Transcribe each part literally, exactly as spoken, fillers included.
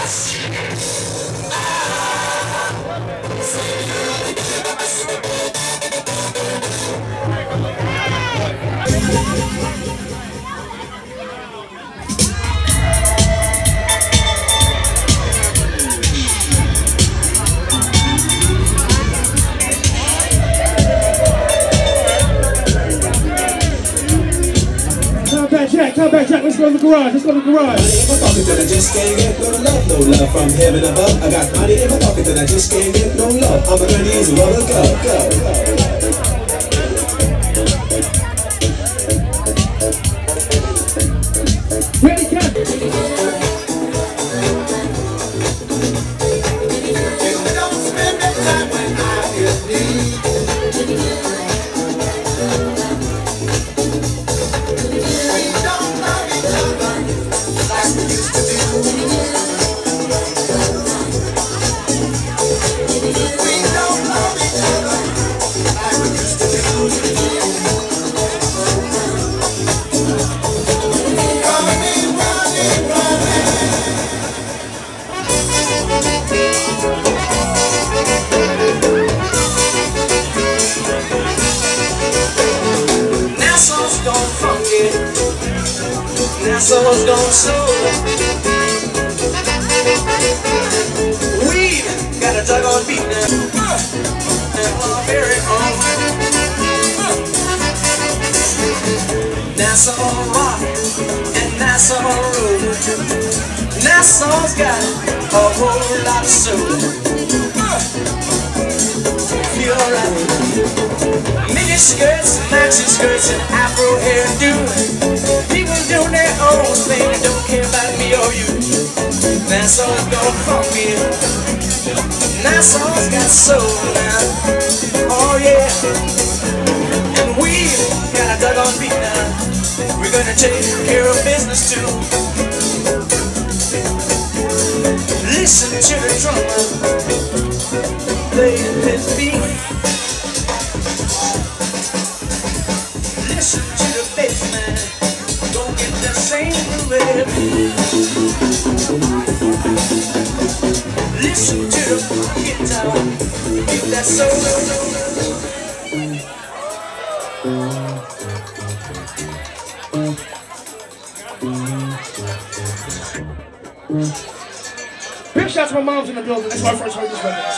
Come back, Jack. Let's go to the garage. Let's go to the garage. If I'm talking that I just can't get no love, no love from heaven above. I got money if I'm talking that I just can't get no love. I'm gonna use a rubber go, go, go. Ready, Captain? Don't spend that time when I'm in need. Someone's gone soul. We got a dug on beat now. Very home. Nassau rock and Nassau road. Nassau's got a whole lot of soul. Feel right. Mini skirts, maxi skirts, and afro hairdo. People doing their own thing and don't care about me or you. Nassau's gonna funk me. Nassau's got soul now. Oh yeah. And we got a dug on beat now. We're gonna take care of business too. Listen to the drummer playing his beat. Listen to the bass man. Don't get the same groove. Listen to the guitar. Give that solo. Big shout to my mom's in the building. That's why I first heard this record.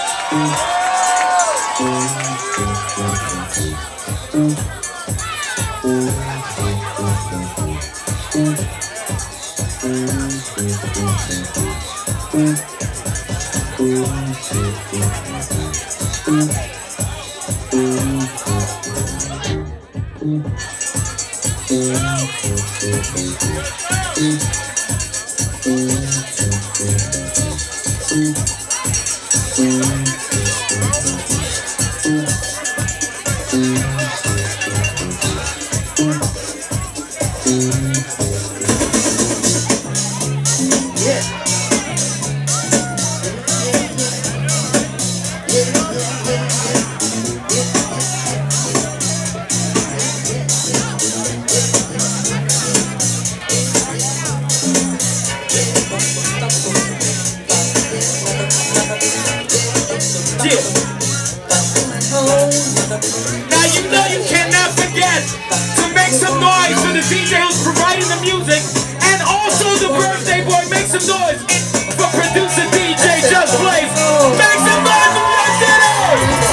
Now you know you cannot forget to make some noise for the D J who's providing the music, and also the birthday boy. Make some noise for producer D J Just Blaze. Make some noise for birthday!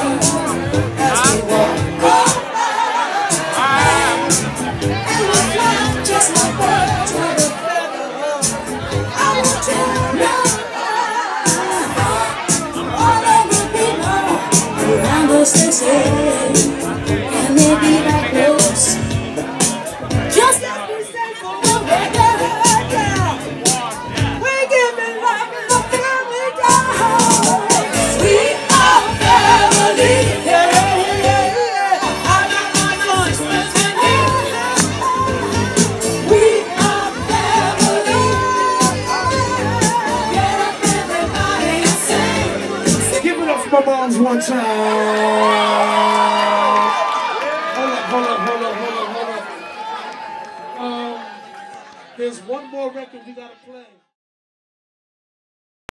Yeah. my moms one time. Hold up, hold up, hold up, hold up, hold up. Um, there's one more record we gotta play.